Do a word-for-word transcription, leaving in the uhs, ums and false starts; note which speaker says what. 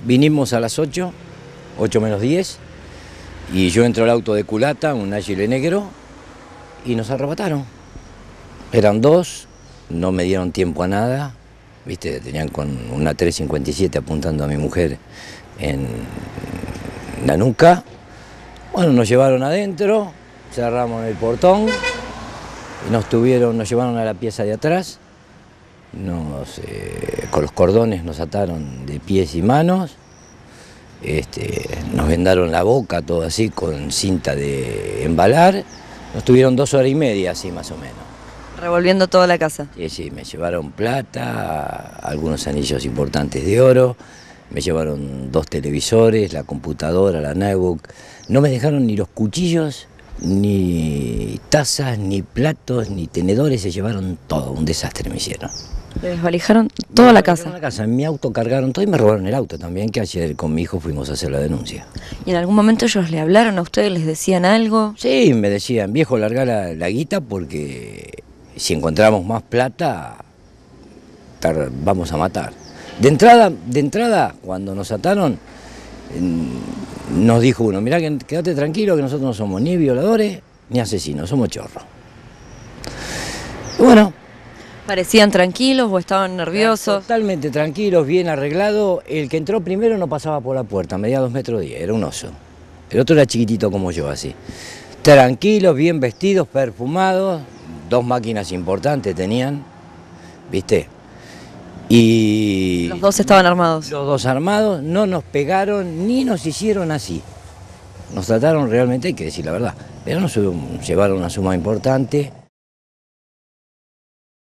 Speaker 1: vinimos a las ocho, ocho menos diez, y yo entro al auto de culata, un Agile negro, y nos arrebataron. Eran dos, no me dieron tiempo a nada, viste, tenían con una tres cincuenta y siete apuntando a mi mujer en la nuca. Bueno, nos llevaron adentro, cerramos el portón, y nos tuvieron, nos llevaron a la pieza de atrás, nos, eh, con los cordones nos ataron de pies y manos, este, nos vendaron la boca, todo así, con cinta de embalar, nos tuvieron dos horas y media, así más o menos.
Speaker 2: Revolviendo toda la casa.
Speaker 1: Sí, sí, me llevaron plata, algunos anillos importantes de oro, me llevaron dos televisores, la computadora, la notebook, no me dejaron ni los cuchillos, ni tazas, ni platos, ni tenedores, se llevaron todo, un desastre me hicieron.
Speaker 2: Le desvalijaron toda
Speaker 1: me
Speaker 2: la casa.
Speaker 1: la casa. En mi auto cargaron todo y me robaron el auto también, que ayer con mi hijo fuimos a hacer la denuncia.
Speaker 2: ¿Y en algún momento ellos le hablaron a ustedes, les decían algo?
Speaker 1: Sí, me decían, viejo, larga la, la guita porque si encontramos más plata, tar, vamos a matar. De entrada, de entrada, cuando nos ataron, nos dijo uno, mirá, que quédate tranquilo que nosotros no somos ni violadores ni asesinos, somos chorros. Y bueno.
Speaker 2: ¿Parecían tranquilos o estaban nerviosos?
Speaker 1: Totalmente tranquilos, bien arreglados. El que entró primero no pasaba por la puerta, medía dos metros diez, era un oso. El otro era chiquitito como yo, así. Tranquilos, bien vestidos, perfumados, dos máquinas importantes tenían, ¿viste? Y...
Speaker 2: Los dos estaban armados.
Speaker 1: Los dos armados, no nos pegaron ni nos hicieron así. Nos trataron realmente, hay que decir la verdad, pero nos llevaron una suma importante.